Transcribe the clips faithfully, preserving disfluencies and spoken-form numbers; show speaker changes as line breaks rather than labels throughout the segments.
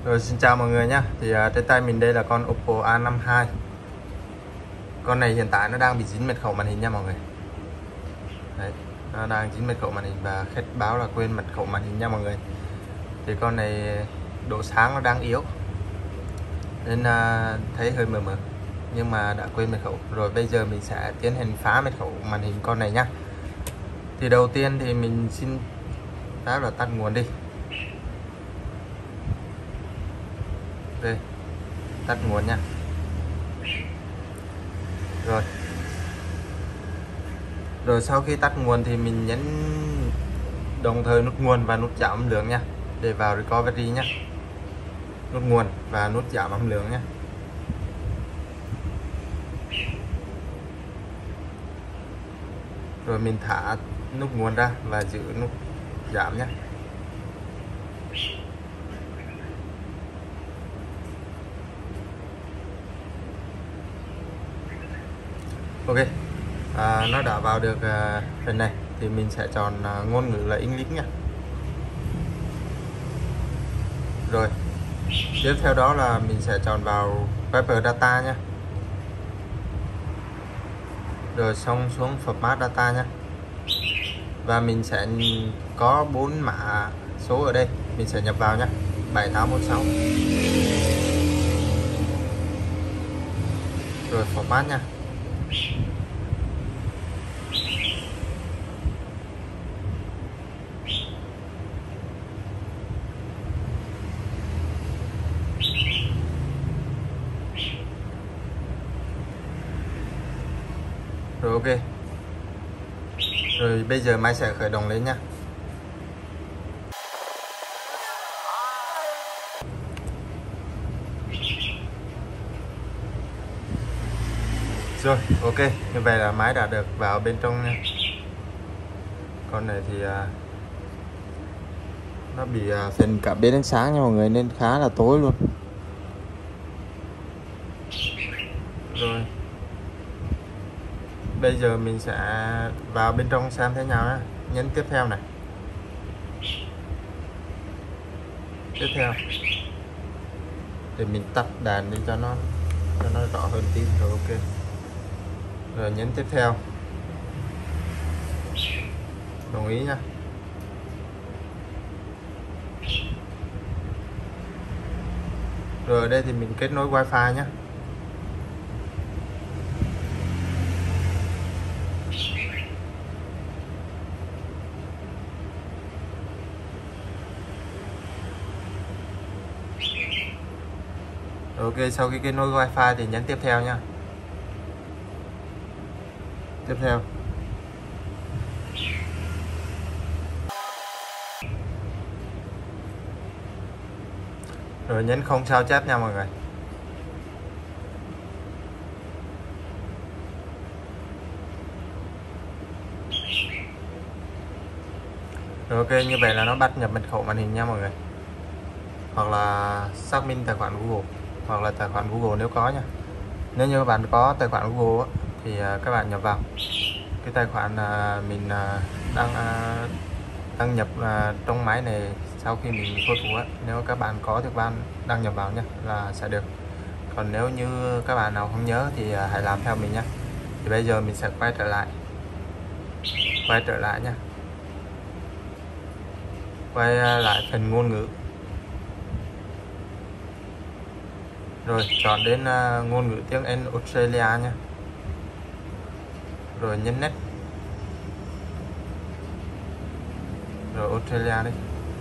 Rồi xin chào mọi người nhé. Thì uh, trên tay mình đây là con Oppo A năm hai. Con này hiện tại nó đang bị dính mật khẩu màn hình nha mọi người. Đấy, nó đang dính mật khẩu màn hình và khách báo là quên mật khẩu màn hình nha mọi người. Thì con này độ sáng nó đang yếu nên uh, thấy hơi mờ mờ, nhưng mà đã quên mật khẩu rồi. Bây giờ mình sẽ tiến hành phá mật khẩu màn hình con này nhá. Thì đầu tiên thì mình xin phép là tắt nguồn đi. Đây, tắt nguồn nha. Rồi rồi sau khi tắt nguồn thì mình nhấn đồng thời nút nguồn và nút giảm âm lượng nha, để vào recovery nhé. Nút nguồn và nút giảm âm lượng nhé. Rồi mình thả nút nguồn ra và giữ nút giảm nhé. Ok, à, nó đã vào được à, phần này thì mình sẽ chọn à, ngôn ngữ là English nha. Rồi tiếp theo đó là mình sẽ chọn vào Paper Data nha. Rồi xong xuống Format Data nha. Và mình sẽ có bốn mã số ở đây, mình sẽ nhập vào nhé. bảy tám bốn sáu. Rồi Format nha. Rồi ok. Rồi bây giờ máy sẽ khởi động lên nha. Rồi ok, như vậy là máy đã được vào bên trong nha. Con này thì à, nó bị à, phần cả bên ánh sáng nha mọi người, nên khá là tối luôn. Rồi bây giờ mình sẽ vào bên trong xem thế nào nhé. Nhấn tiếp theo này. Tiếp theo để mình tắt đèn đi cho nó cho nó rõ hơn tí. Rồi ok. Rồi nhấn tiếp theo. Đồng ý nha. Rồi ở đây thì mình kết nối wifi nhé. Ok, sau khi kết nối wifi thì nhấn tiếp theo nha. Tiếp theo. Rồi nhấn không sao chép nha mọi người. Rồi ok, như vậy là nó bắt nhập mật khẩu màn hình nha mọi người. Hoặc là xác minh tài khoản Google, hoặc là tài khoản Google nếu có nha. Nếu như các bạn có tài khoản Google thì các bạn nhập vào cái tài khoản mình đang đăng nhập trong máy này sau khi mình khôi phục á. Nếu các bạn có thì các bạn đăng nhập vào nhé là sẽ được. Còn nếu như các bạn nào không nhớ thì hãy làm theo mình nhé. Thì bây giờ mình sẽ quay trở lại quay trở lại nhé. Quay lại phần ngôn ngữ. Rồi chọn đến uh, ngôn ngữ tiếng Anh Australia nha. Rồi nhấn next. Rồi Australia đi.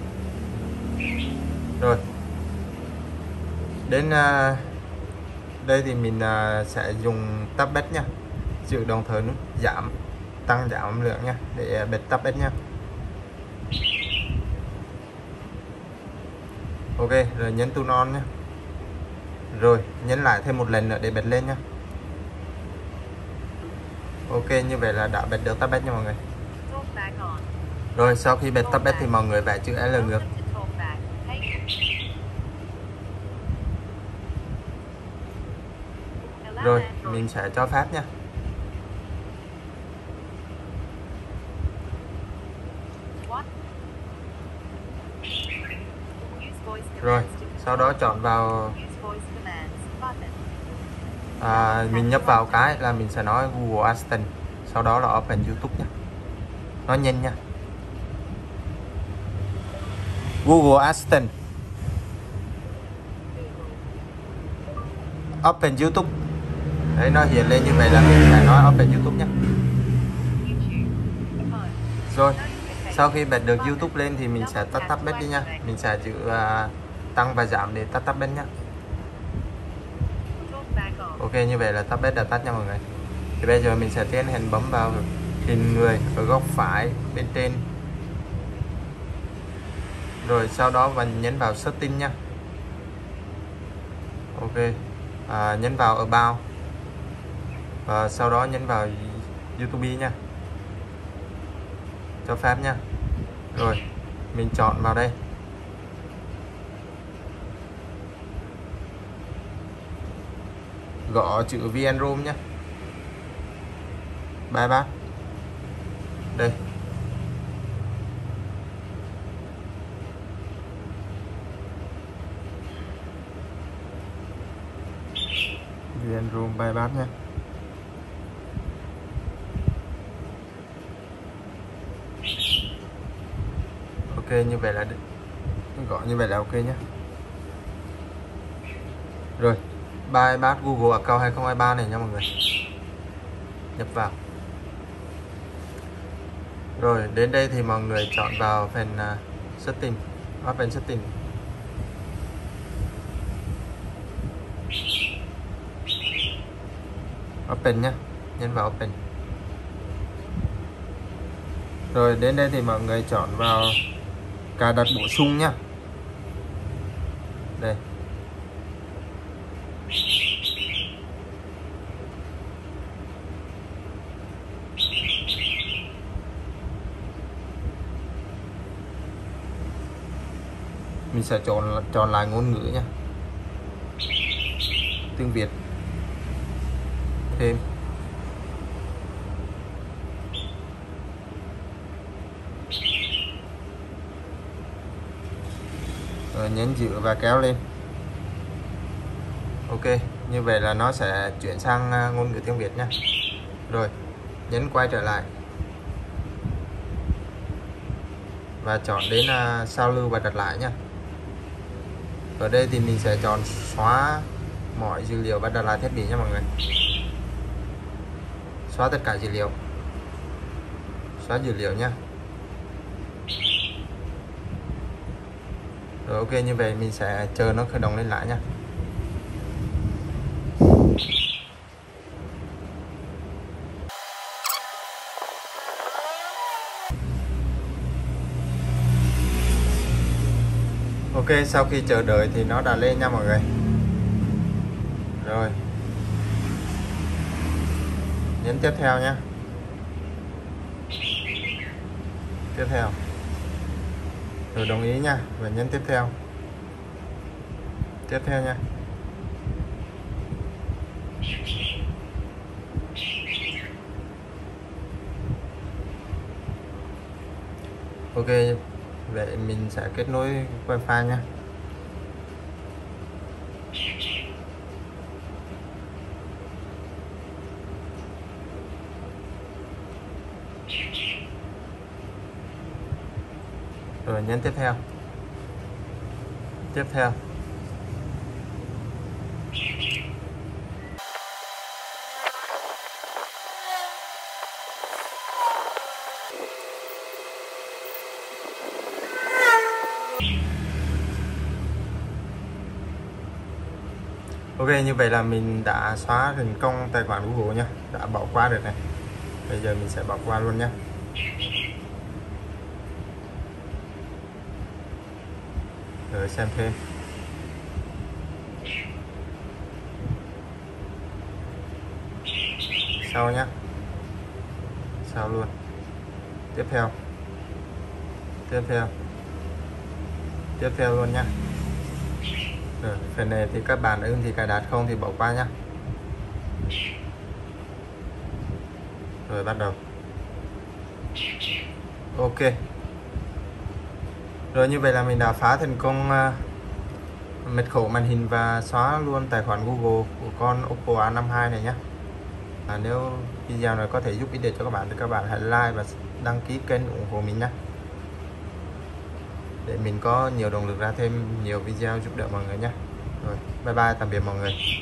Rồi đến uh, đây thì mình uh, sẽ dùng tablet nha, giữ đồng thời nút giảm tăng giảm âm lượng nha, để bật tablet nha. Ok, rồi nhấn turn on nhé. Rồi nhấn lại thêm một lần nữa để bật lên nhé. Ok, như vậy là đã bật được tablet nha mọi người. Rồi sau khi bật tablet thì mọi người vẽ chữ L ngược. Rồi mình sẽ cho phép nha. Rồi Sau đó chọn vào à, mình nhấp vào cái là mình sẽ nói Google Assistant, sau đó là Open YouTube nhé, nó nhanh nha. Google Assistant, Open YouTube. Đấy, nó hiện lên như vậy là mình phải nói Open YouTube nhé. Rồi, sau khi bật được YouTube lên thì mình sẽ tắt tab đi nha. Mình sẽ giữ uh, tăng và giảm để tắt tab nhé. Ok, như vậy là tab đã tắt nha mọi người. Thì bây giờ mình sẽ tiến hành bấm vào hình người ở góc phải bên trên. Rồi sau đó mình nhấn vào setting nha. Ok, à, nhấn vào about và sau đó nhấn vào YouTube nha, cho phép nha. Rồi mình chọn vào đây, gõ chữ vê en room nhé, bài bác đây. vê en room bài bác nha. Ok, như vậy là gọi như vậy là ok nhé. Rồi bài bác Google Account hai không hai ba này nha mọi người, nhập vào. Rồi đến đây thì mọi người chọn vào phần uh, setting, open setting. Open nhé, nhấn vào open. Rồi đến đây thì mọi người chọn vào cài đặt bổ sung nhá. Đây. Mình sẽ chọn chọn lại ngôn ngữ nha. Tiếng Việt. Thêm. Rồi nhấn giữ và kéo lên. Ok, như vậy là nó sẽ chuyển sang ngôn ngữ tiếng Việt nhé. Rồi nhấn quay trở lại và chọn đến uh, sao lưu và đặt lại nhé. Ở đây thì mình sẽ chọn xóa mọi dữ liệu và đặt lại thiết bị nha mọi người. Xóa tất cả dữ liệu, xóa dữ liệu nhé. Rồi ok, như vậy mình sẽ chờ nó khởi động lên lại nhé. Ok, sau khi chờ đợi thì nó đã lên nha mọi người. Rồi nhấn tiếp theo nhé. Tiếp theo. Rồi đồng ý nha, và nhấn tiếp theo. Tiếp theo nha. Ok, vậy mình sẽ kết nối wifi nha. Rồi nhấn tiếp theo. Tiếp theo. Ok, như vậy là mình đã xóa thành công tài khoản Google nhé, đã bỏ qua được này. Bây giờ mình sẽ bỏ qua luôn nhé. Rồi xem thêm. Sau nhé. Sau luôn. Tiếp theo. Tiếp theo. Tiếp theo luôn nhé. Rồi, phần này thì các bạn ưng thì cài đặt, không thì bỏ qua nhá. Rồi bắt đầu. Ok. Rồi như vậy là mình đã phá thành công mật khẩu màn hình và xóa luôn tài khoản Google của con Oppo A năm hai này nhé. À, nếu video này có thể giúp ích được cho các bạn thì các bạn hãy like và đăng ký kênh ủng hộ mình nhé, để mình có nhiều động lực ra thêm nhiều video giúp đỡ mọi người nhé. Rồi, bye bye, tạm biệt mọi người.